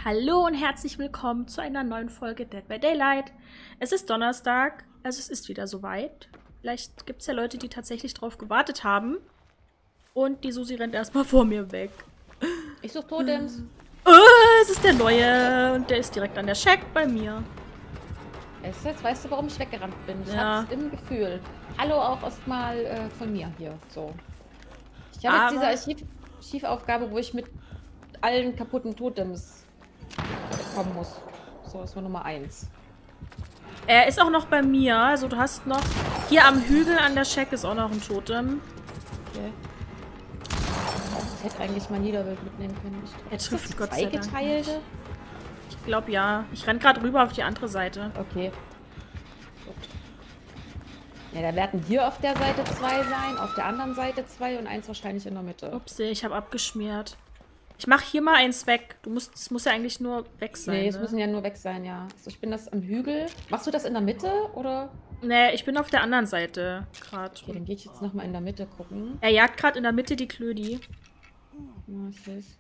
Hallo und herzlich willkommen zu einer neuen Folge Dead by Daylight. Es ist Donnerstag, also es ist wieder soweit. Vielleicht gibt es ja Leute, die tatsächlich drauf gewartet haben. Und die Susi rennt erstmal vor mir weg. Ich suche Totems. Es ist der Neue und der ist direkt an der Shack bei mir. Jetzt weißt du, warum ich weggerannt bin. Ich Ja. hab's im Gefühl. Hallo auch erstmal von mir hier. So. Ich habe jetzt diese Archivaufgabe, wo ich mit allen kaputten Totems kommen muss. So, das war Nummer 1. Er ist auch noch bei mir. Also du hast noch... Hier am Hügel an der Shack ist auch noch ein Totem. Okay. Ich hätte eigentlich mal Niederwild mitnehmen können. Er trifft Gott sei Dank. Zweigeteilte? Ich glaube ja. Ich renn gerade rüber auf die andere Seite. Okay. Gut. Ja, da werden hier auf der Seite 2 sein, auf der anderen Seite 2 und eins wahrscheinlich in der Mitte. Upsi, ich habe abgeschmiert. Ich mache hier mal eins weg. Es muss ja eigentlich nur weg sein. Nee, es ne? müssen ja nur weg sein, ja. Also ich bin das am Hügel. Machst du das in der Mitte, oder? Nee, ich bin auf der anderen Seite gerade. Okay, dann gehe ich jetzt nochmal in der Mitte gucken. Er jagt gerade in der Mitte die Klödi. Ja, ich seh's.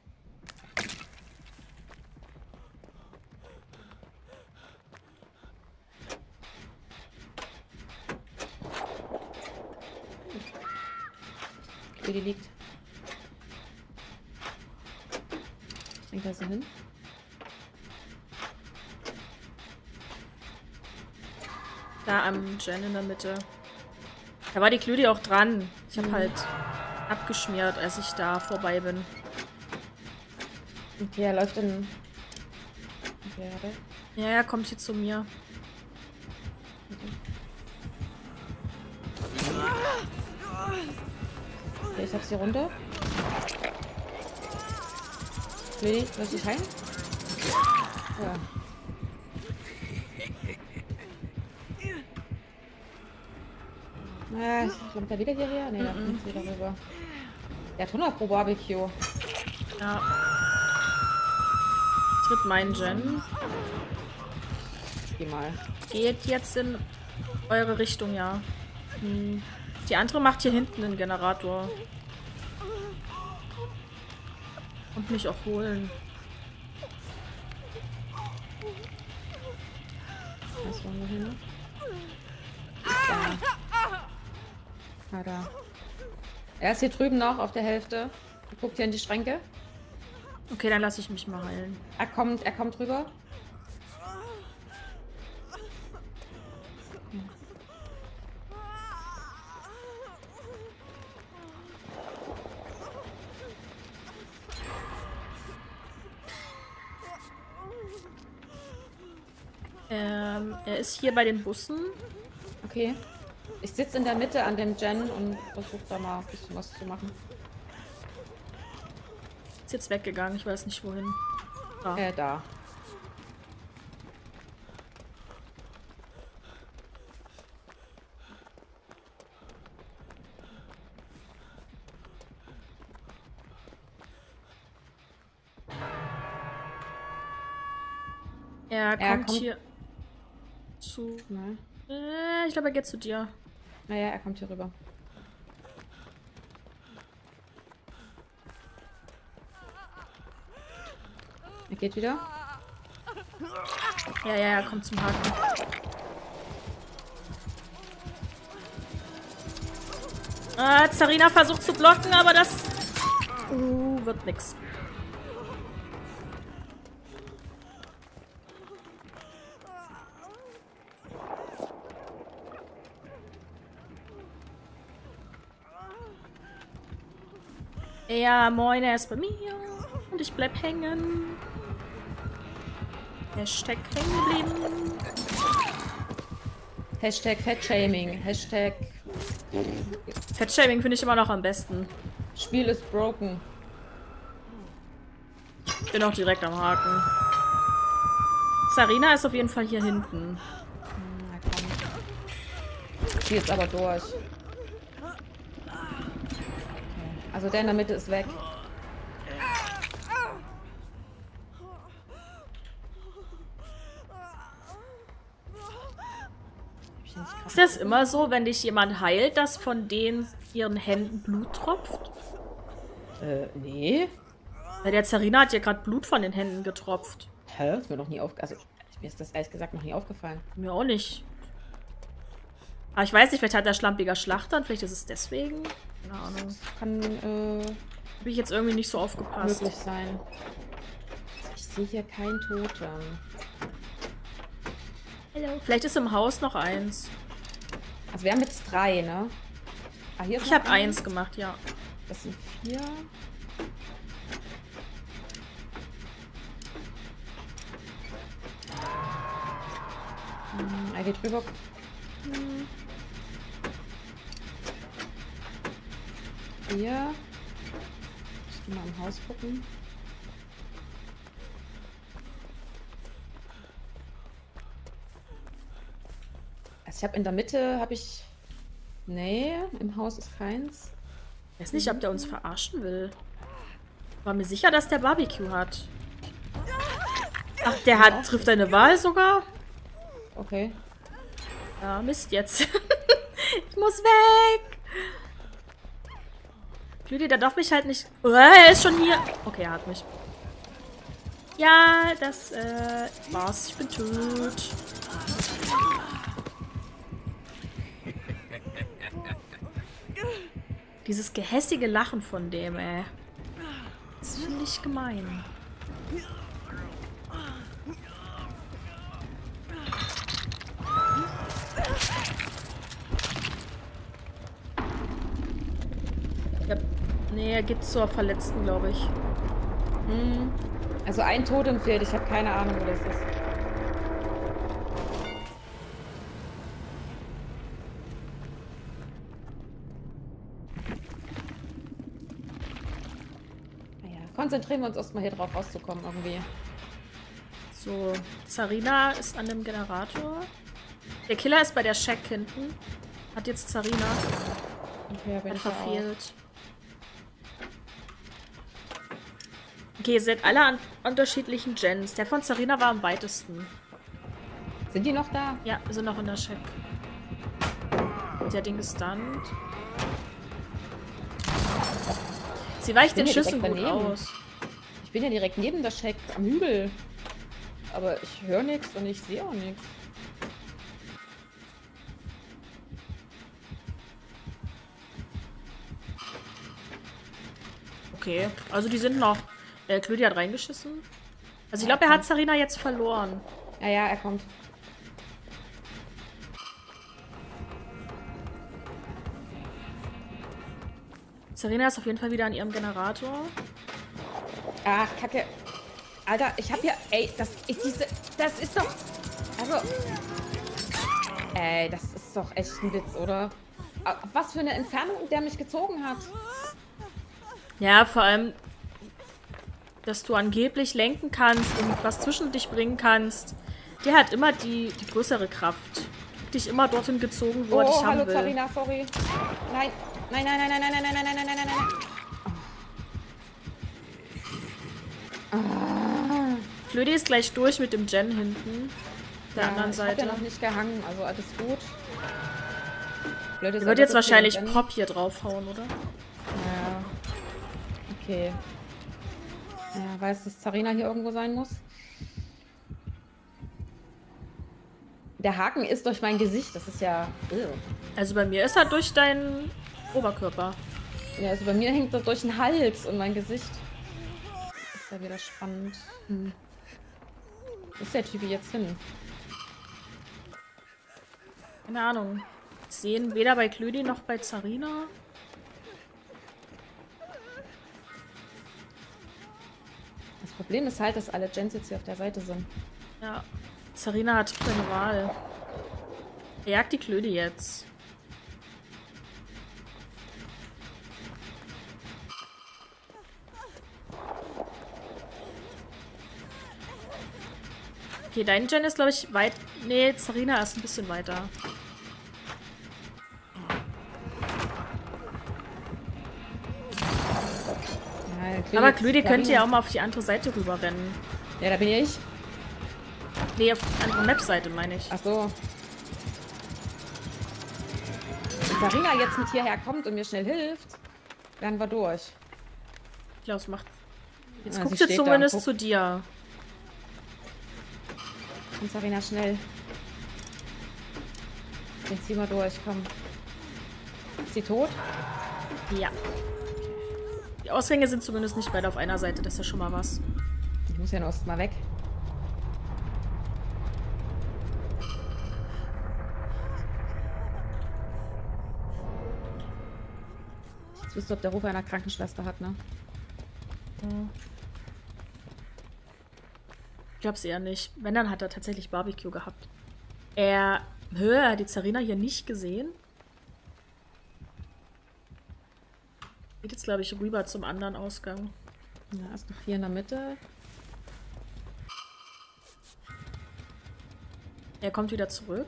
Okay, die liegt. Ich denke, da ist sie hin. Da am Gen in der Mitte. Da war die Klödi auch dran. Ich habe halt abgeschmiert, als ich da vorbei bin. Okay, er läuft in... Okay, warte. Ja, er kommt hier zu mir. Okay, ich hab sie runter. Lady, lass dich rein. Ja. Kommt er wieder hierher? Ne, da kommt sie wieder rüber. Der hat 100 pro Barbecue. Ja. Tritt mein Gen. Geh mal. Geht jetzt in eure Richtung, ja. Die andere macht hier hinten einen Generator. Und mich auch holen. Was wollen wir hin? Ist da. Ah, da. Er ist hier drüben noch auf der Hälfte. Guckt hier in die Schränke. Okay, dann lasse ich mich mal heilen. Er kommt rüber. Er ist hier bei den Bussen. Okay. Ich sitze in der Mitte an dem Gen und versuche da mal ein bisschen was zu machen. Ist jetzt weggegangen, ich weiß nicht wohin. Ah. Da. Er kommt hier zu... Ne? ich glaube, er geht zu dir. Naja, er kommt hier rüber. Er geht wieder. Ja, er kommt zum Haken. Zarina versucht zu blocken, aber das... wird nix. Ja, moin, er ist bei mir. Und ich bleib hängen. Hashtag hängen geblieben. Hashtag Fettshaming. Hashtag Fettshaming finde ich immer noch am besten. Spiel ist broken. Ich bin auch direkt am Haken. Zarina ist auf jeden Fall hier hinten. Na komm. Ich zieh jetzt aber durch. Okay. Also der in der Mitte ist weg. Ist das immer so, wenn dich jemand heilt, dass von denen ihren Händen Blut tropft? Nee. Bei der Zarina hat ja gerade Blut von den Händen getropft. Hä? Ist mir noch nie aufgefallen. Also, mir ist das ehrlich gesagt noch nie aufgefallen. Mir auch nicht. Aber ich weiß nicht, vielleicht hat der schlampiger Schlachter und vielleicht ist es deswegen. Keine Ahnung. Das kann, Habe ich jetzt irgendwie nicht so aufgepasst. möglich sein. Ich sehe hier kein Totem. Hello. Vielleicht ist im Haus noch eins. Also wir haben jetzt 3, ne? Ah, hier ist Ich habe 1 gemacht, ja. Das sind 4. Er geht rüber. Hier. Ich gehe mal im Haus gucken. Also ich habe in der Mitte, habe ich... Nee, im Haus ist keins. Ich weiß nicht, ob der uns verarschen will. War mir sicher, dass der Barbecue hat. Ach, der hat, trifft eine Wahl sogar? Okay. Ja, Mist jetzt. Ich muss weg. Lüdi, der darf mich halt nicht... Oh, er ist schon hier. Okay, er hat mich. Ja, das war's. Ich bin tot. Dieses gehässige Lachen von dem, ey. Das finde ich gemein. Ja, nee, er geht zur Verletzten, glaube ich. Also ein Totem fehlt. Ich habe keine Ahnung, wo das ist. Naja, konzentrieren wir uns erstmal hier drauf rauszukommen irgendwie. So, Zarina ist an dem Generator. Der Killer ist bei der Shack hinten. Hat jetzt Zarina. Okay, bin Hat ich verfehlt. Okay, ihr seid alle an unterschiedlichen Gens. Der von Zarina war am weitesten. Sind die noch da? Ja, wir sind noch in der Shack. Der Ding ist stunned. Sie weicht den ja Schüssen direkt gut daneben. aus. Ich bin ja direkt neben der Shack am Hügel. Aber ich höre nichts und ich sehe auch nichts. Okay, also die sind noch. Klödi hat reingeschissen. Also ich glaube, er hat Zarina jetzt verloren. Ja, ja, er kommt. Zarina ist auf jeden Fall wieder an ihrem Generator. Ach, Kacke. Alter, ich hab hier... Ey, das ist doch... Also... Ey, das ist doch echt ein Witz, oder? Auf was für eine Entfernung der mich gezogen hat. Ja, vor allem, dass du angeblich lenken kannst und was zwischen dich bringen kannst. Der hat immer die größere Kraft. Dich immer dorthin gezogen, wo er dich haben will. Hallo, Zarina, sorry. Nein. Nein, nein, nein, nein, nein, nein, nein, nein, nein, nein, nein, nein. Flödi ist gleich durch mit dem Gen hinten. Der anderen Seite. Ich hab ja noch nicht gehangen, also alles gut. Blöd ist, Der wird jetzt wahrscheinlich Pop hier draufhauen, oder? Ja. Okay. Ja, weiß, dass Zarina hier irgendwo sein muss. Der Haken ist durch mein Gesicht, das ist ja... Also bei mir ist er durch deinen Oberkörper. Ja, also bei mir hängt er durch den Hals und mein Gesicht. Das ist ja wieder spannend. Wo ist der Typ jetzt hin? Keine Ahnung. Ich sehe ihn weder bei Klödi noch bei Zarina. Das Problem ist halt, dass alle Gens jetzt hier auf der Seite sind. Ja. Zarina hat keine Wahl. Er jagt die Klödi jetzt. Okay, dein Gen ist, glaube ich, weit... Nee, Zarina ist ein bisschen weiter. Ja, aber Klödi könnte ja auch mal auf die andere Seite rüber rennen. Ja, da bin ich. Nee, auf die andere Map-Seite, meine ich. Ach so. Wenn Zarina jetzt mit hierher kommt und mir schnell hilft, werden wir durch. Ich glaube, es macht... Jetzt guckt sie zumindest zu dir. Komm, Sarina, schnell. Den ziehen wir durch, komm. Ist sie tot? Ja. Die Ausgänge sind zumindest nicht beide auf einer Seite, das ist ja schon mal was. Ich muss ja noch erst mal weg. Jetzt wisst ihr, ob der Ruf einer Krankenschwester hat, ne? Ich glaub's eher nicht. Wenn, dann hat er tatsächlich Barbecue gehabt. Er hat die Zarina hier nicht gesehen. Geht jetzt, glaube ich, rüber zum anderen Ausgang. Ja, ist noch hier in der Mitte. Er kommt wieder zurück.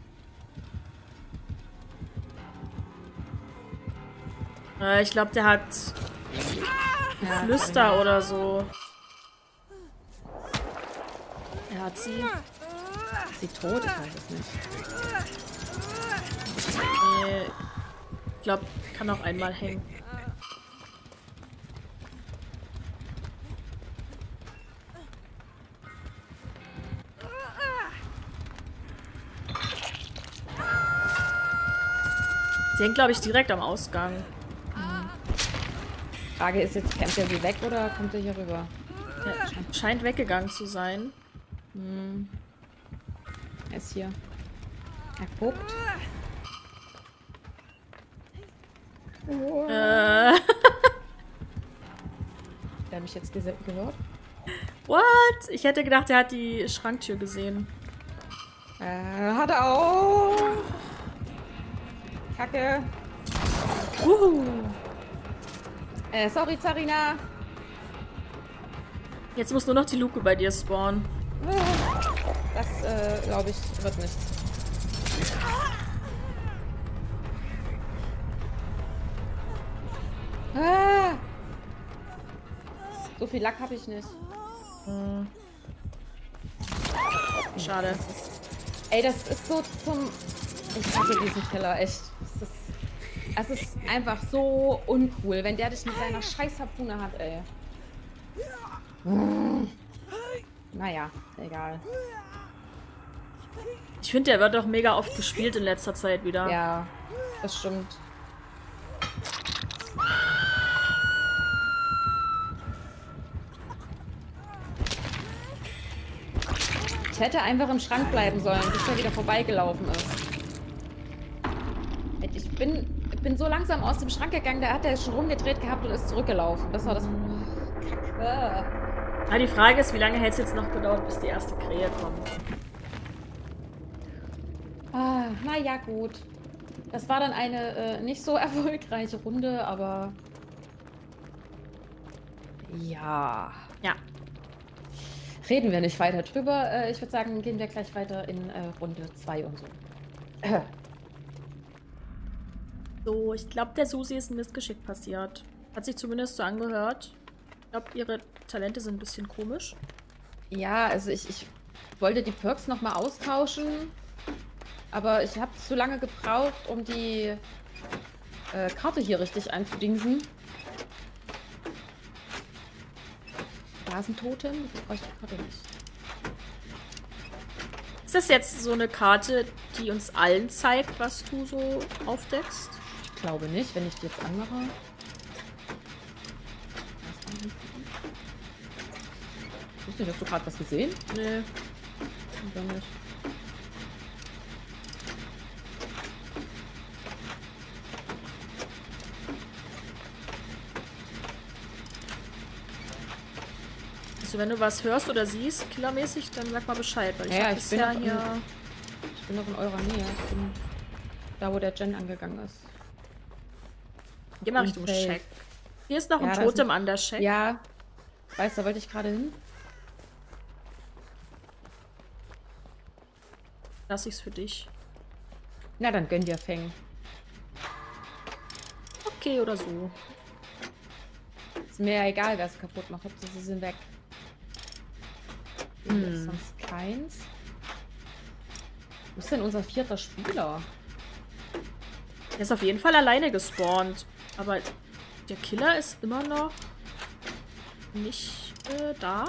Ich glaube, der hat Flüster oder so. Er hat sie. Ist sie tot? Ich weiß es nicht. Nee, ich glaube, kann auch einmal hängen. Sie hängt, glaube ich, direkt am Ausgang. Frage ist jetzt, kämpft er sie weg oder kommt er hier rüber? Er scheint weggegangen zu sein. Er ist hier. Er guckt. Der hat mich jetzt gehört. What? Ich hätte gedacht, er hat die Schranktür gesehen. Hat er auch. Kacke. Sorry, Zarina. Jetzt muss nur noch die Luke bei dir spawnen. Das, glaube ich, wird nichts. So viel Lack habe ich nicht. Schade. Ey, das ist so zum... Ich hasse diesen Killer, echt. Es ist einfach so uncool, wenn der dich mit seiner scheiß Harpune hat, ey. Naja, egal. Ich finde, der wird doch mega oft gespielt in letzter Zeit wieder. Ja, das stimmt. Ich hätte einfach im Schrank bleiben sollen, bis er wieder vorbeigelaufen ist. Ich bin so langsam aus dem Schrank gegangen, da hat er schon rumgedreht gehabt und ist zurückgelaufen. Das war das... Kacke. Ja, die Frage ist, wie lange hätte es jetzt noch gedauert, bis die erste Krähe kommt? Naja, gut. Das war dann eine nicht so erfolgreiche Runde, aber... Ja. Ja. Reden wir nicht weiter drüber. Ich würde sagen, gehen wir gleich weiter in Runde 2 und so. So, ich glaube, der Susi ist ein Missgeschick passiert. Hat sich zumindest so angehört. Ich glaube, ihre Talente sind ein bisschen komisch. Ja, also ich wollte die Perks nochmal austauschen, aber ich habe zu lange gebraucht, um die Karte hier richtig einzudingsen. Blasentotem? Ich brauche die Karte nicht. Ist das jetzt so eine Karte, die uns allen zeigt, was du so aufdeckst? Ich glaube nicht, wenn ich die jetzt anmache. Ich wusste nicht, hast du gerade was gesehen? Nee. Dann nicht. Also wenn du was hörst oder siehst, killermäßig, dann sag mal Bescheid. Weil Ja, ich bin noch in eurer Nähe. Ich bin da, wo der Gen angegangen ist. Geh mal Richtung Shack. Hier ist noch ein Totem an der Shack. Ja. Weißt du, da wollte ich gerade hin. Lass ich's für dich. Na, dann gönn dir Feng. Okay, oder so. Ist mir ja egal, wer es kaputt macht. Hauptsache, sie sind weg. Hier ist sonst keins. Wo ist denn unser 4. Spieler? Der ist auf jeden Fall alleine gespawnt. Aber der Killer ist immer noch nicht Da.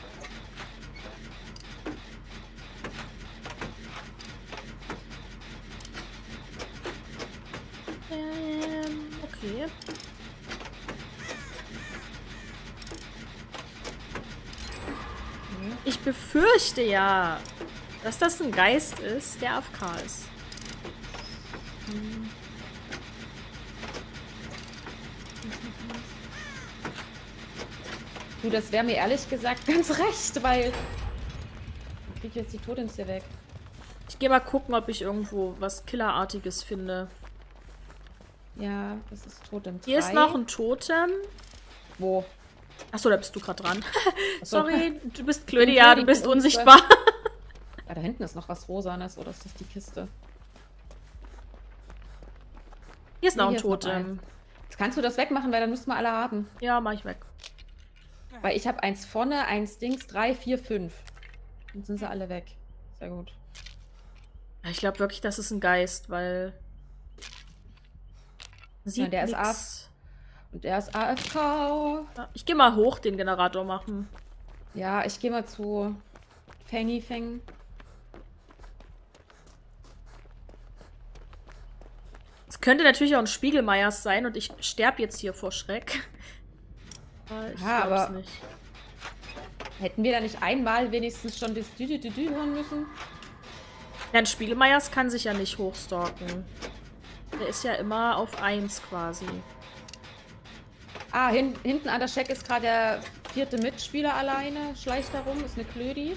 Okay. Ich befürchte ja, dass das ein Geist ist, der AFK ist. Du, das wäre mir ehrlich gesagt ganz recht, weil... Ich krieg jetzt die Totems hier weg. Ich gehe mal gucken, ob ich irgendwo was Killerartiges finde. Ja, das ist Totem 3. Hier ist noch ein Totem. Wo? Achso, da bist du gerade dran. Achso. Sorry, du bist Claudia, du bist unsichtbar. Ja, da hinten ist noch was Rosanes, oder ist das die Kiste? Hier ist noch ein hier ist noch Totem. Jetzt kannst du das wegmachen, weil dann müssten wir alle haben. Ja, mach ich weg. Weil ich habe eins vorne, eins Dings, 3, 4, 5. Dann sind sie alle weg. Sehr gut. Ich glaube wirklich, das ist ein Geist, weil... Ja, der ist ab. Und der ist AFK. Ja, ich gehe mal hoch den Generator machen. Ja, ich gehe mal zu Fanny Feng. Es könnte natürlich auch ein Spiegelmeiers sein und ich sterbe jetzt hier vor Schreck. Ich Ja, glaub's aber nicht. Hätten wir da nicht einmal wenigstens schon das Dü hören müssen? Ja, ein Spiegelmeiers kann sich ja nicht hochstalken. Der ist ja immer auf 1 quasi. Ah, hinten an der Scheck ist gerade der 4. Mitspieler alleine. Schleicht da rum, ist eine Klödi.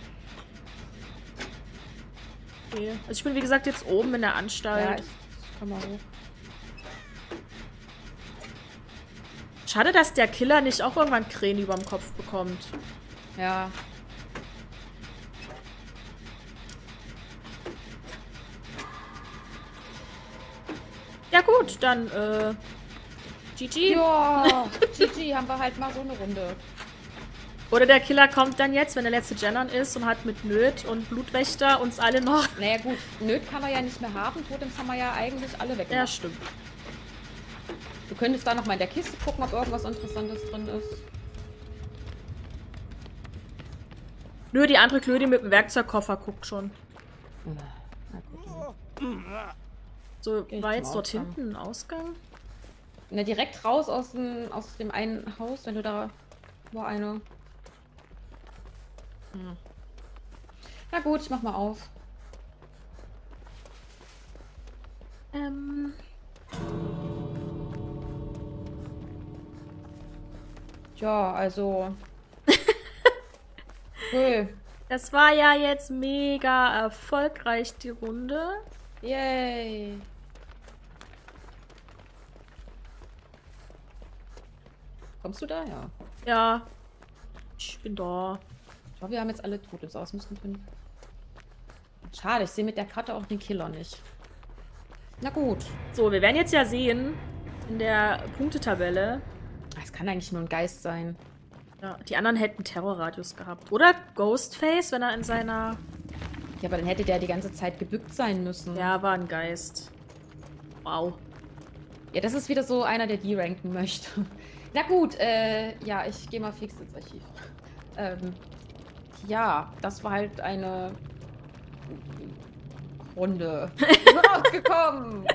Okay. Also ich bin wie gesagt jetzt oben in der Anstalt. Ja, ich komm mal hoch. Schade, dass der Killer nicht auch irgendwann Krähen über dem Kopf bekommt. Ja. Ja gut, dann GG. Ja, GG, haben wir halt mal so eine Runde. Oder der Killer kommt dann jetzt, wenn der letzte Gennern ist und hat mit Nöt und Blutwächter uns alle noch... Naja gut, Nöt kann er ja nicht mehr haben. Totems haben wir ja eigentlich alle weggemacht. Ja, stimmt. Du könntest da noch mal in der Kiste gucken, ob irgendwas Interessantes drin ist. Nö, die andere Klödi mit dem Werkzeugkoffer guckt schon. Na gut. So, Geh ich war zum jetzt dort Ausgang. hinten ein Ausgang? Na, direkt raus aus dem einen Haus, wenn du da... War eine... Na gut, ich mach mal auf. Ja, also... Cool. Das war ja jetzt mega erfolgreich, die Runde. Yay. Kommst du da? Ja. Ja. Ich bin da. Ich glaube, wir haben jetzt alle Totems aus. Müssen 5. Schade, ich sehe mit der Karte auch den Killer nicht. Na gut. So, wir werden jetzt ja sehen in der Punktetabelle. Es kann eigentlich nur ein Geist sein. Ja, die anderen hätten Terrorradius gehabt. Oder Ghostface, wenn er in seiner... Ja, aber dann hätte der die ganze Zeit gebückt sein müssen. Ja, war ein Geist. Wow. Ja, das ist wieder so einer, der die ranken möchte. Na gut, ja, ich gehe mal fix ins Archiv. Ja, das war halt eine Runde. Rausgekommen!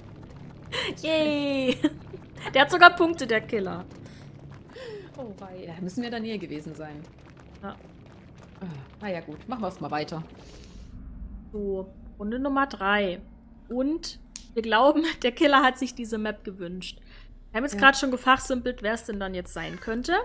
Yay! Der hat sogar Punkte, der Killer. Oh wei, da müssen wir in der Nähe gewesen sein. Ja. Na ja gut, machen wir es mal weiter. So, Runde Nummer 3. Und wir glauben, der Killer hat sich diese Map gewünscht. Wir haben jetzt gerade schon gefachsimpelt, wer es denn dann jetzt sein könnte.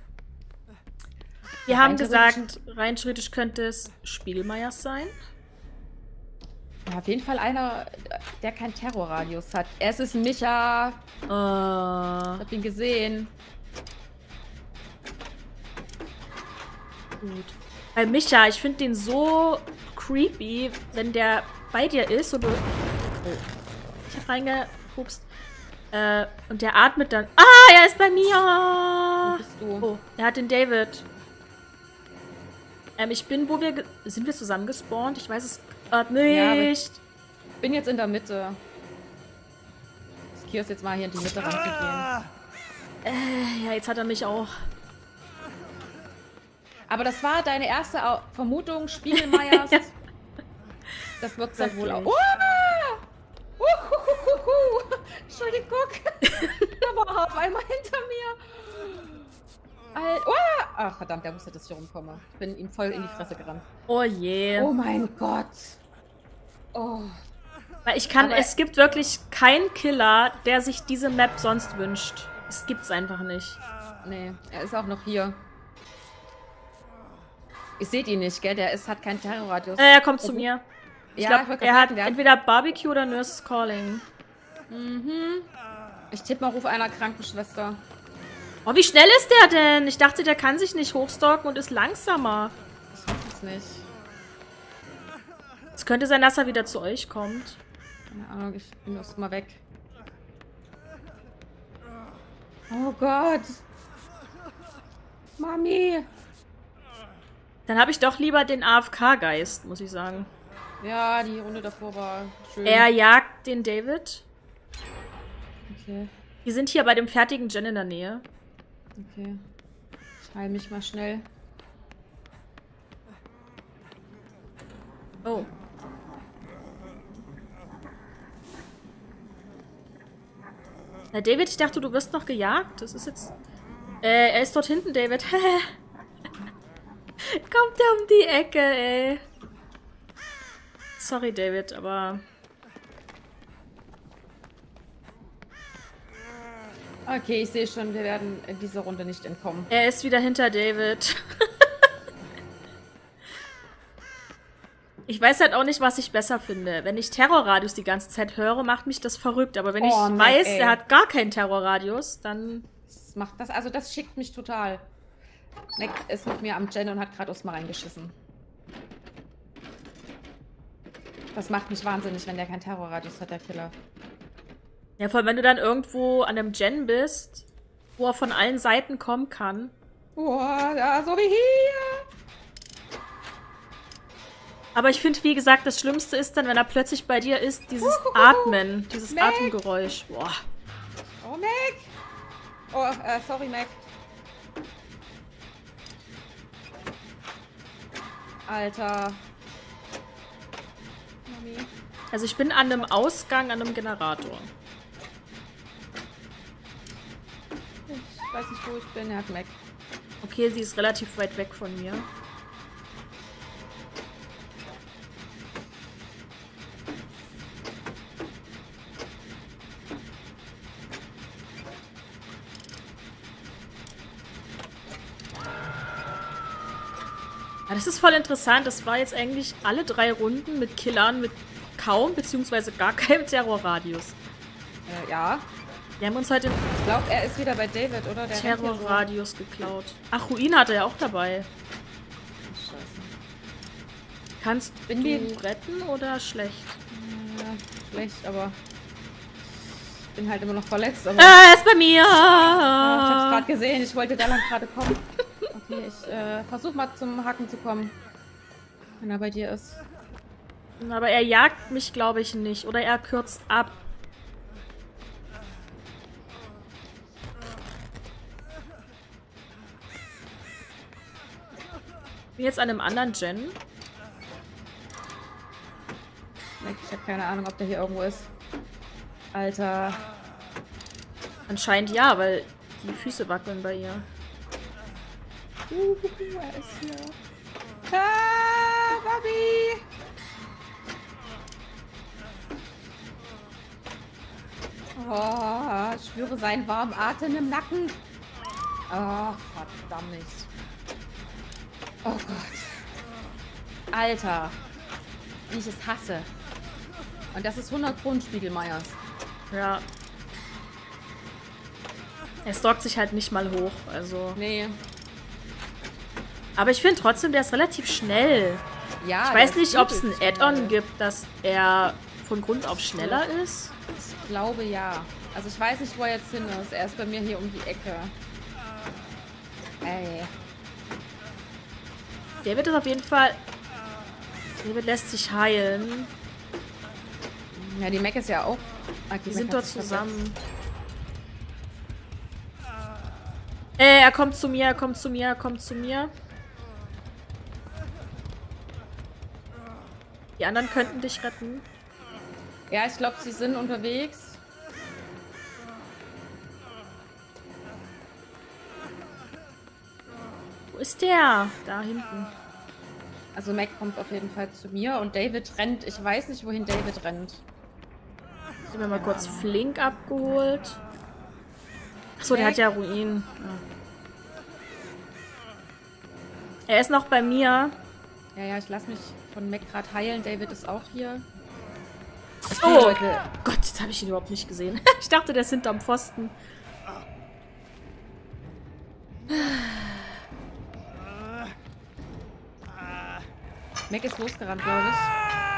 Wir haben gesagt, rein theoretisch könnte es Spiegelmeiers sein. Ja, auf jeden Fall einer, der keinen Terrorradius hat. Es ist Micha. Ich hab ihn gesehen. Gut. Bei Micha, ich finde den so creepy, wenn der bei dir ist und du... Oh. Ich hab reingepupst. Und der atmet dann... Ah, er ist bei mir! Wo bist du? Oh, er hat den David. Ich bin, wo wir... Sind wir zusammen gespawnt? Ich weiß es gerade nicht. Ja, ich bin jetzt in der Mitte. Ich riskiere es jetzt mal hier in die Mitte ranzugehen. Ja, jetzt hat er mich auch. Aber das war deine erste Vermutung, Spiegelmeiers. Ja. Das wird dann wohl auch. Entschuldigung. Da war er auf einmal hinter mir. Ach, verdammt, der wusste, dass ich hier rumkomme. Ich bin ihm voll in die Fresse gerannt. Oh je. Oh mein Gott. Oh. Weil es gibt wirklich keinen Killer, der sich diese Map sonst wünscht. Es gibt's einfach nicht. Nee, er ist auch noch hier. Ich seht ihn nicht, gell? Hat keinen Terrorradius. Er kommt zu mir. Ich Ja, glaube, er hat entweder Barbecue oder Nurse's Calling. Mhm. Ich tippe mal, ruf einer Krankenschwester. Oh, wie schnell ist der denn? Ich dachte, der kann sich nicht hochstalken und ist langsamer. Ich weiß es nicht. Es könnte sein, dass er wieder zu euch kommt. Keine Ahnung, ich bin erst mal weg. Oh Gott. Mami. Dann habe ich doch lieber den AFK-Geist, muss ich sagen. Ja, die Runde davor war schön. Er jagt den David. Okay. Wir sind hier bei dem fertigen Gen in der Nähe. Okay. Ich heile mich mal schnell. Oh. Na, David, ich dachte, du wirst noch gejagt. Das ist jetzt... er ist dort hinten, David. Kommt er um die Ecke, ey. Sorry, David, aber... Okay, ich sehe schon, wir werden in dieser Runde nicht entkommen. Er ist wieder hinter David. Ich weiß halt auch nicht, was ich besser finde. Wenn ich Terrorradius die ganze Zeit höre, macht mich das verrückt. Aber wenn ich weiß, er hat gar keinen Terrorradius, dann... Das schickt mich total. Mac ist mit mir am Gen und hat gerade Osmar reingeschissen. Das macht mich wahnsinnig, wenn der keinen Terrorradius hat, der Killer. Ja, vor allem, wenn du dann irgendwo an einem Gen bist, wo er von allen Seiten kommen kann. Oh, ja, so wie hier. Aber ich finde, wie gesagt, das Schlimmste ist dann, wenn er plötzlich bei dir ist, dieses Atmen, dieses Mac. Atemgeräusch. Boah. Oh, Mac. Oh, sorry, Mac. Alter. Mami. Also ich bin an einem Ausgang, an einem Generator. Ich weiß nicht, wo ich bin. Er hat Mac. Okay, sie ist relativ weit weg von mir. Ja, das ist voll interessant. Das war jetzt eigentlich alle 3 Runden mit Killern mit kaum bzw. gar keinem Terrorradius. Ja. Wir haben uns heute Ich glaube, er ist wieder bei David, oder? Der Terrorradius geklaut. Ach, Ruin hatte er auch dabei. Scheiße. Kannst du retten oder schlecht? Ja, schlecht, aber ich bin halt immer noch verletzt. Aber Er ist bei mir! ich hab's gerade gesehen, ich wollte da lang gerade kommen. Okay, ich versuch mal zum Haken zu kommen. Wenn er bei dir ist. Aber er jagt mich, glaube ich, nicht. Oder er kürzt ab. Ich bin jetzt an einem anderen Gen. Ich habe keine Ahnung, ob der hier irgendwo ist. Alter. Anscheinend ja, weil die Füße wackeln bei ihr. Er ist hier. Ah, Bobby! Oh, ich spüre seinen warmen Atem im Nacken. Oh, verdammt. Oh Gott. Alter. Wie ich es hasse. Und das ist 100 Pro Spiegelmeiers. Ja. Er stalkt sich halt nicht mal hoch, also... Nee. Aber ich finde trotzdem, der ist relativ schnell. Ja, ich weiß nicht, ob es ein Add-on gibt, dass er von Grund auf schneller ist. Ich glaube ja. Also ich weiß nicht, wo er jetzt hin ist. Er ist bei mir hier um die Ecke. Ey. David ist auf jeden Fall... David lässt sich heilen. Ja, die Mac ist ja auch... Die sind dort zusammen. Er kommt zu mir, er kommt zu mir, er kommt zu mir. Die anderen könnten dich retten. Ja, ich glaube, sie sind unterwegs. Wo ist der? Da hinten. Also Mac kommt auf jeden Fall zu mir und David rennt. Ich weiß nicht, wohin David rennt. Sind wir mal kurz Flink abgeholt. Achso, der hat ja Ruin. Ja. Er ist noch bei mir. Ja, ich lasse mich von Mac gerade heilen. David ist auch hier. Oh Gott, jetzt habe ich ihn überhaupt nicht gesehen. Ich dachte, der ist hinterm Pfosten. Mac ist losgerannt, glaube ich.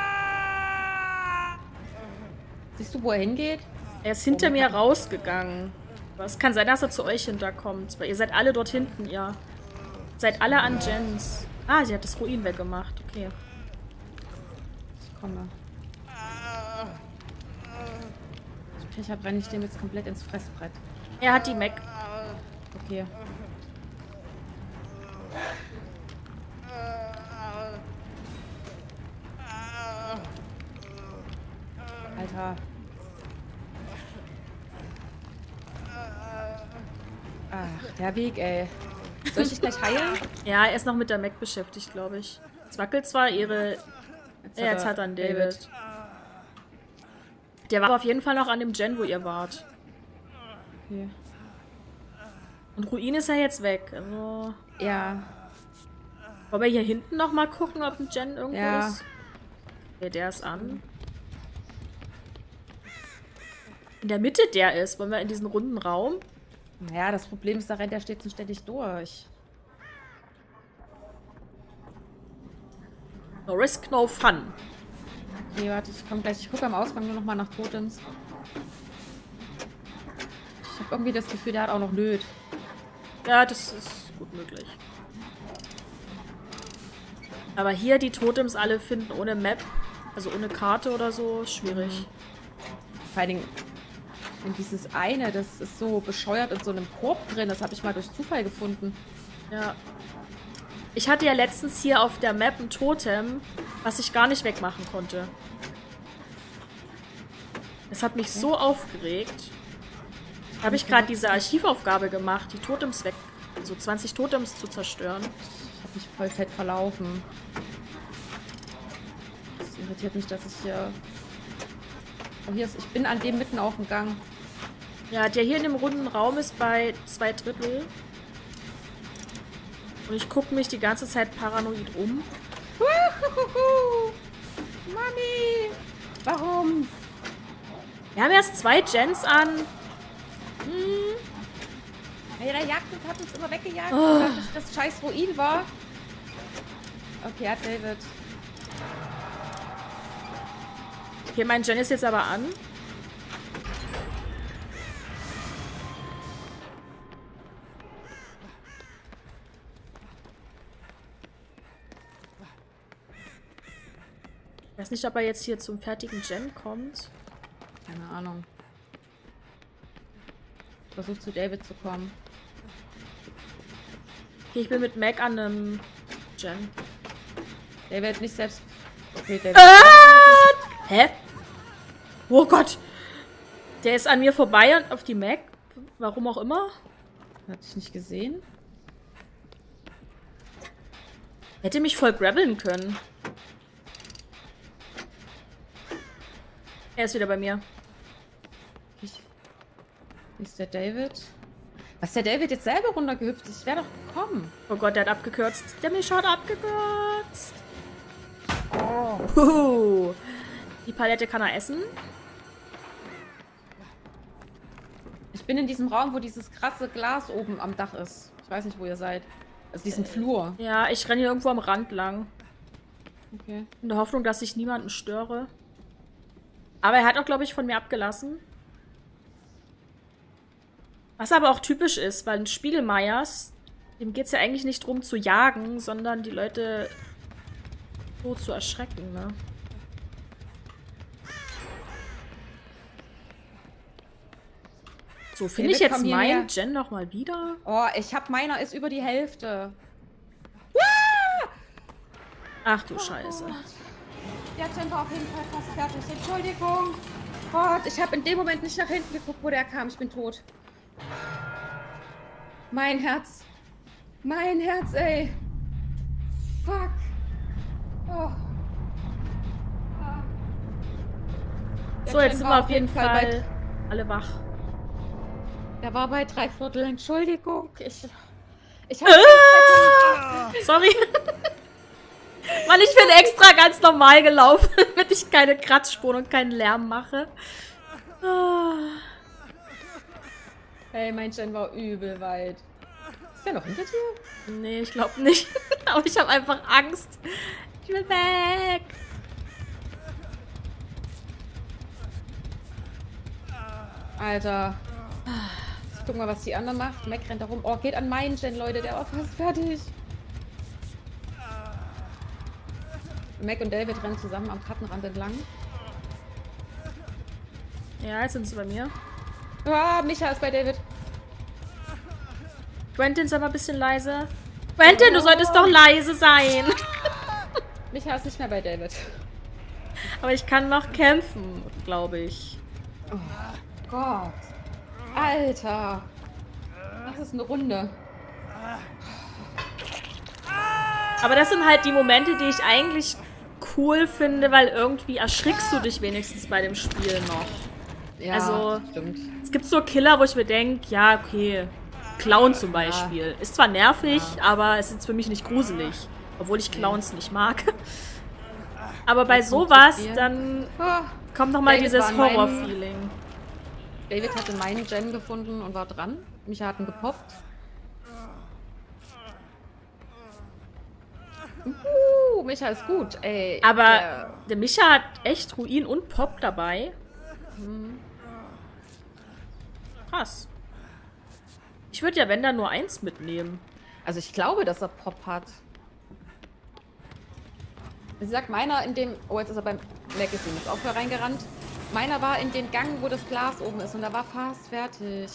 Siehst du, wo er hingeht? Er ist hinter mir rausgegangen. Aber es kann sein, dass er zu euch hinterkommt. Weil ihr seid alle dort hinten, ihr. Seid alle an Jens. Ah, sie hat das Ruin weggemacht. Okay. Ich komme. Ich habe renne ich dem jetzt komplett ins Fressbrett. Er hat die Mac. Okay. Alter. Ach, der Weg, ey. Soll ich dich gleich heilen? Ja, er ist noch mit der Mac beschäftigt, glaube ich. Es wackelt zwar ihre... Jetzt hat er einen David. Der war auf jeden Fall noch an dem Gen, wo ihr wart. Okay. Und Ruin ist ja jetzt weg. Also... Ja. Wollen wir hier hinten noch mal gucken, ob ein Gen irgendwo ist? Ja, der ist an. In der Mitte der ist. Wollen wir in diesen runden Raum? Naja, das Problem ist, da rennt der steht so ständig durch. No risk, no fun. Okay, warte, ich komme gleich. Ich gucke am Ausgang nur noch mal nach Totems. Ich habe irgendwie das Gefühl, der hat auch noch Löt. Ja, das ist gut möglich. Aber hier die Totems alle finden ohne Map, also ohne Karte oder so, ist schwierig. Vor allen Dingen, wenn dieses eine, das ist so bescheuert in so einem Korb drin, das habe ich mal durch Zufall gefunden. Ja. Ich hatte ja letztens hier auf der Map ein Totem, was ich gar nicht wegmachen konnte. Das hat mich so aufgeregt. Da habe ich gerade diese Archivaufgabe gemacht, die Totems weg, so 20 Totems zu zerstören. Ich habe mich voll fett verlaufen. Das irritiert mich, dass ich hier... Oh, hier ist... Ich bin an dem mitten auf dem Gang. Ja, der hier in dem runden Raum ist bei 2/3. Und ich gucke mich die ganze Zeit paranoid um. Mami! Warum? Wir haben erst 2 Gens an. Ja, der jagt uns, hat uns immer weggejagt, weil das scheiß Ruin war. Okay, hat David. Okay, mein Gen ist jetzt aber an. Ich weiß nicht, ob er jetzt hier zum fertigen Gen kommt. Keine Ahnung. Ich versuche zu David zu kommen. Okay, ich bin mit Mac an einem Gen. David nicht selbst... Okay, David... Hä? Oh Gott! Der ist an mir vorbei und auf die Mac. Warum auch immer. Hatte ich nicht gesehen. Hätte mich voll grabbeln können. Er ist wieder bei mir. Ist der David? Was, der David jetzt selber runtergehüpft ist? Ich wäre doch gekommen. Oh Gott, der hat abgekürzt. Der Misch hat abgekürzt. Oh. Die Palette kann er essen. Ich bin in diesem Raum, wo dieses krasse Glas oben am Dach ist. Ich weiß nicht, wo ihr seid. Also diesem Flur. Ja, ich renne hier irgendwo am Rand lang. Okay. In der Hoffnung, dass ich niemanden störe. Aber er hat auch, glaube ich, von mir abgelassen. Was aber auch typisch ist, weil ein Spiegelmeiers, dem geht es ja eigentlich nicht darum zu jagen, sondern die Leute so zu erschrecken, ne? So, finde ich jetzt meinen Gen noch mal wieder? Oh, meiner ist über die Hälfte. Ach du Scheiße. Der Jen war auf jeden Fall fast fertig. Entschuldigung. Gott, ich habe in dem Moment nicht nach hinten geguckt, wo der kam. Ich bin tot. Mein Herz. Mein Herz, ey. Fuck. Oh. So, jetzt sind wir auf jeden Fall alle wach. Der war bei 3/4. Entschuldigung. Ich habe sorry. Mann, ich bin extra ganz normal gelaufen, damit ich keine Kratzspuren und keinen Lärm mache. Hey, mein Jen war übel weit. Ist der noch hinter dir? Nee, ich glaube nicht. Aber ich habe einfach Angst. Ich will weg. Alter. Ich guck mal, was die anderen macht. Mac rennt da rum. Oh, geht an meinen Jen, Leute. Der war fast fertig. Mac und David rennen zusammen am Kartenrand entlang. Ja, jetzt sind sie bei mir. Ah, Micha ist bei David. Quentin ist aber ein bisschen leise. Quentin, du solltest doch leise sein. Micha ist nicht mehr bei David. Aber ich kann noch kämpfen, glaube ich. Oh Gott. Alter. Das ist eine Runde. Aber das sind halt die Momente, die ich eigentlich cool finde, weil irgendwie erschrickst du dich wenigstens bei dem Spiel noch. Ja, also, stimmt. Es gibt so Killer, wo ich mir denke, ja, okay, Clown zum Beispiel. Ist zwar nervig, aber es ist für mich nicht gruselig. Obwohl ich Clowns nicht mag. Aber bei sowas, dann kommt nochmal dieses Horror-Feeling. David hatte meinen Gem gefunden und war dran. Micha hat ihn gepoppt. Micha ist gut, ey. Aber der Micha hat echt Ruin und Pop dabei. Krass. Ich würde ja, wenn dann nur eins mitnehmen. Also ich glaube, dass er Pop hat. Sie sagt, meiner in dem... Oh, jetzt ist er beim Magazine. Jetzt auch reingerannt. Meiner war in den Gang, wo das Glas oben ist. Und da war fast fertig.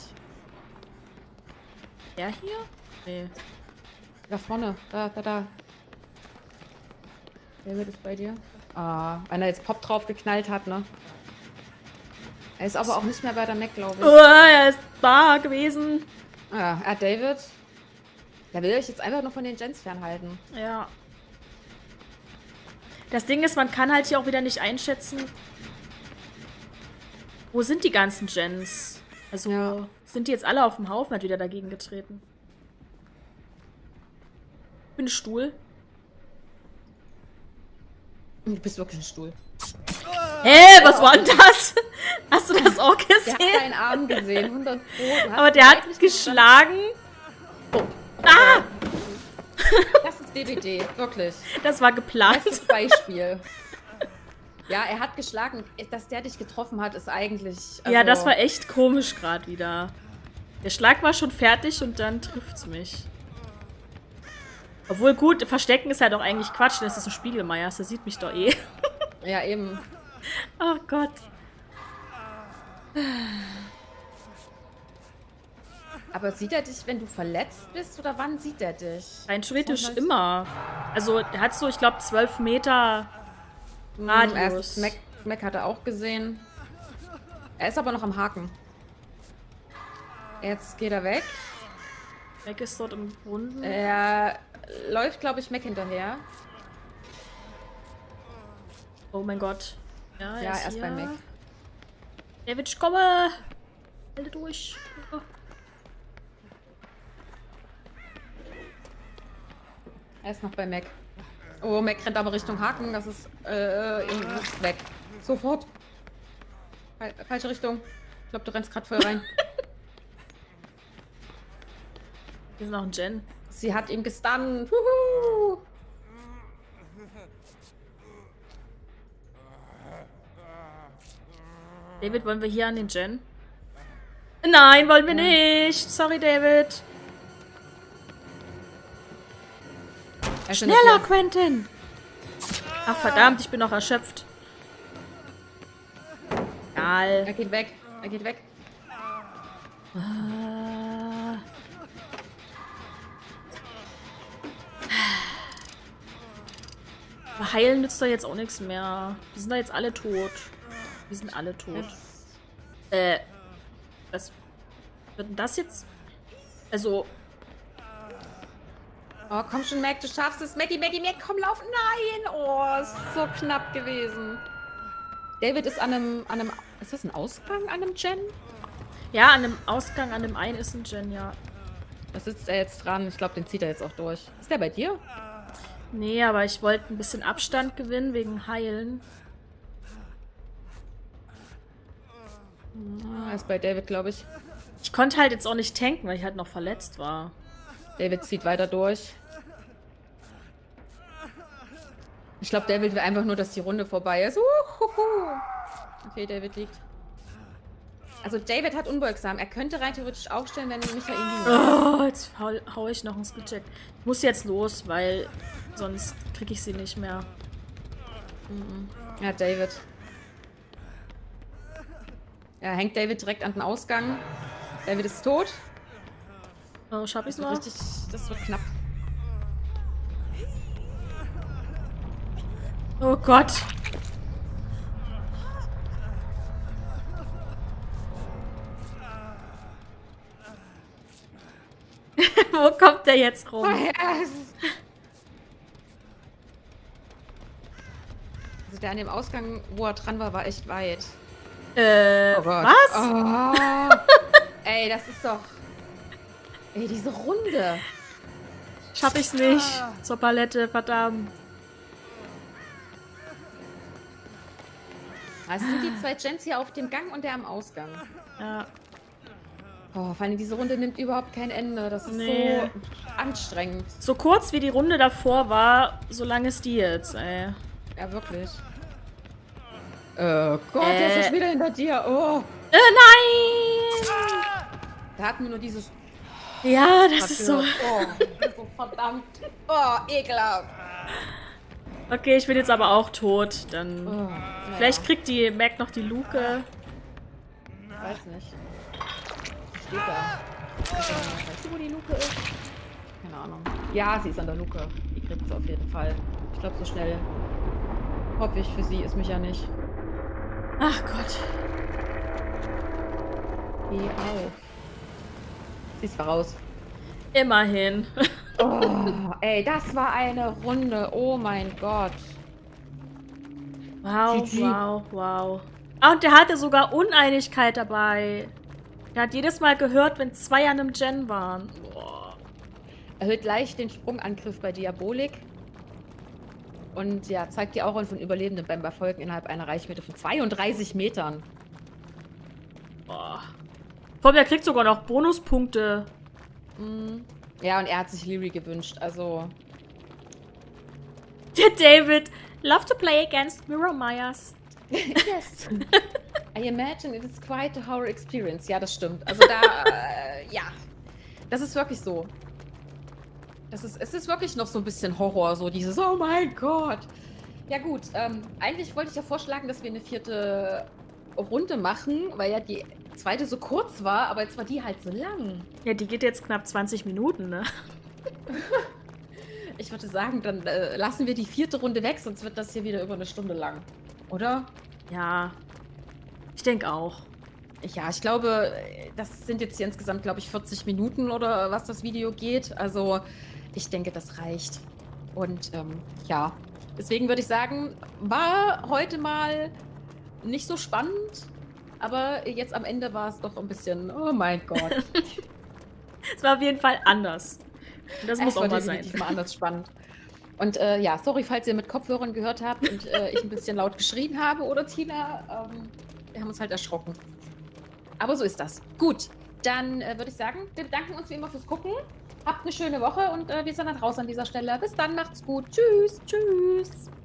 Der hier? Nee. Da vorne. Da. David ist bei dir. Ah, einer jetzt Pop drauf geknallt hat, ne? Er ist aber auch nicht mehr bei der Mac, glaube ich. Er ist da gewesen. Ja, David. Der will euch jetzt einfach nur von den Gens fernhalten. Ja. Das Ding ist, man kann halt hier auch wieder nicht einschätzen, wo sind die ganzen Gens? Also, sind die jetzt alle auf dem Haufen, hat wieder dagegen getreten. Ich bin ein Stuhl. Du bist wirklich ein Stuhl. Hä, was war denn das? Hast du das auch gesehen? Der hat keinen Arm gesehen, 100 Pro. Aber der hat geschlagen. Oh. Ah! Das ist DBD, wirklich. Das war geplant. Bestes Beispiel. Ja, er hat geschlagen. Dass der dich getroffen hat, ist eigentlich... Also ja, das war echt komisch gerade wieder. Der Schlag war schon fertig und dann trifft's mich. Obwohl, gut, Verstecken ist ja doch eigentlich Quatsch. Das ist ein Spiegelmeier, der sieht mich doch eh. Ja, eben. Oh Gott. Aber sieht er dich, wenn du verletzt bist, oder wann sieht er dich? Rein theoretisch immer. Also, er hat so, ich glaube, 12 Meter Radius. Mac hat er auch gesehen. Er ist aber noch am Haken. Jetzt geht er weg. Mac ist dort im Brunnen. Er läuft, glaube ich, Mac hinterher. Oh mein Gott. Ja, er ist bei Mac. David, ich komme! Halte durch. Oh. Er ist noch bei Mac. Oh, Mac rennt aber Richtung Haken. Das ist, ist weg. Sofort. Falsche Richtung. Ich glaube, du rennst gerade voll rein. Hier ist noch ein Gen. Sie hat ihn gestunt. Huhu. David, wollen wir hier an den Gen? Nein, wollen wir nicht. Sorry, David. Schneller, Quentin! Ach, verdammt, ich bin noch erschöpft. Egal. Er geht weg. Er geht weg. Aber heilen nützt da jetzt auch nichts mehr. Die sind da jetzt alle tot. Die sind alle tot. Was wird denn das jetzt? Also... Oh, komm schon, Mac, du schaffst es. Maggie, Maggie, Mac, komm, lauf. Nein! Oh, ist so knapp gewesen. David ist an einem... Ist das ein Ausgang an einem Gen? Ja, an dem Ausgang, an dem einen ist ein Gen, ja. Da sitzt er jetzt dran. Ich glaube, den zieht er jetzt auch durch. Ist der bei dir? Nee, aber ich wollte ein bisschen Abstand gewinnen wegen Heilen. Er ist bei David, glaube ich. Ich konnte halt jetzt auch nicht tanken, weil ich halt noch verletzt war. David zieht weiter durch. Ich glaube, David will einfach nur, dass die Runde vorbei ist. Okay, David liegt. Also David hat unbeugsam. Er könnte rein theoretisch aufstellen, wenn Michael ihn liegt. Oh, jetzt hau ich noch ein Skillcheck. Ich muss jetzt los, weil sonst kriege ich sie nicht mehr. Ja, David. Ja, hängt David direkt an den Ausgang. David ist tot. Oh, schaff ich's noch? Richtig, das wird knapp. Oh Gott. Wo kommt der jetzt rum? Oh, yes. Also der an dem Ausgang, wo er dran war, war echt weit. Oh Gott. Was? Oh. Ey, das ist doch... Ey, diese Runde. Schaff ich's nicht. Zur Palette, verdammt. Also sind die zwei Gens hier auf dem Gang und der am Ausgang. Ja. Oh, vor allem diese Runde nimmt überhaupt kein Ende. Das ist so anstrengend. So kurz wie die Runde davor war, so lang ist die jetzt, ey. Ja, wirklich. Oh Gott, der ist schon wieder hinter dir. Oh. Nein! Da hatten wir nur dieses... Ja, das ist so... Oh, so verdammt. Oh, ekelhaft. Okay, ich bin jetzt aber auch tot. Dann... Oh, vielleicht kriegt die Mac noch die Luke. Weiß nicht. Steht da. Weißt du, wo die Luke ist? Keine Ahnung. Ja, sie ist an der Luke. Die kriegt sie auf jeden Fall. Ich glaube, so schnell hoffe ich für sie ist mich ja nicht. Ach Gott. Geh auf. Sie ist raus. Immerhin. Oh, ey, das war eine Runde. Oh mein Gott. Wow, wow, wow. Ah, und der hatte sogar Uneinigkeit dabei. Der hat jedes Mal gehört, wenn zwei an einem Gen waren. Boah. Erhöht leicht den Sprungangriff bei Diabolik. Und ja, zeigt die Auren von Überlebenden beim Verfolgen innerhalb einer Reichweite von 32 Metern. Boah. Vor allem, der kriegt sogar noch Bonuspunkte. Ja, und er hat sich Leary gewünscht, also... Der David, love to play against Mirror Myers. Yes. I imagine it is quite a horror experience. Ja, das stimmt. Also da, ja. Das ist wirklich so. Es ist wirklich noch so ein bisschen Horror, so dieses, oh mein Gott. Ja gut, eigentlich wollte ich ja vorschlagen, dass wir eine 4. Runde machen, weil ja die 2. so kurz war, aber jetzt war die halt so lang. Ja, die geht jetzt knapp 20 Minuten, ne? Ich würde sagen, dann lassen wir die 4. Runde weg, sonst wird das hier wieder über eine Stunde lang. Oder? Ja, ich denke auch. Ja, ich glaube, das sind jetzt hier insgesamt, glaube ich, 40 Minuten oder was das Video geht. Also, ich denke, das reicht. Und ja, deswegen würde ich sagen, war heute mal nicht so spannend, aber jetzt am Ende war es doch ein bisschen, oh mein Gott. Es war auf jeden Fall anders. Und das muss auch mal sein. Mal anders spannend. Und ja, sorry, falls ihr mit Kopfhörern gehört habt und ich ein bisschen laut geschrien habe oder Tina. Wir haben uns halt erschrocken. Aber so ist das. Gut, dann würde ich sagen, wir bedanken uns wie immer fürs Gucken. Habt eine schöne Woche und wir sind dann raus an dieser Stelle. Bis dann, macht's gut. Tschüss. Tschüss.